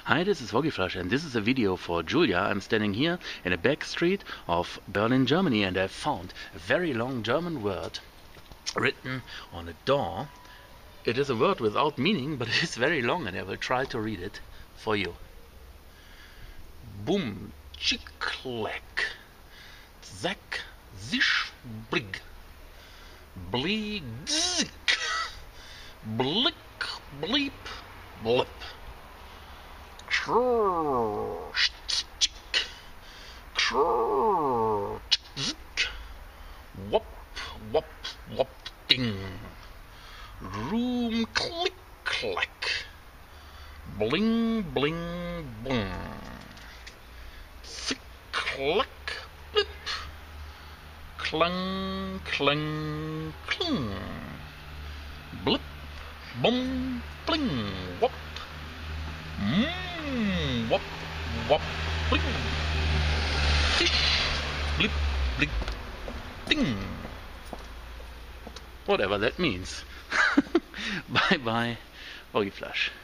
Hi, this is Woggyflush, and this is a video for Julia. I'm standing here in a back street of Berlin, Germany, and I found a very long German word written on a door. It is a word without meaning, but it is very long, and I will try to read it for you. Boom, chick-clack, zack, zish, brig, bleed, zik, blick, bleep, blip. Wop, wop, wop, ding. Room, click, clack. Bling, bling, boom. Thick, clack, blip. Clang, clang, cling. Blip, boom, bling, wop. Wop, wop, bling. Fish, blip, blip, ding. Whatever that means. Bye bye, Woggyflush.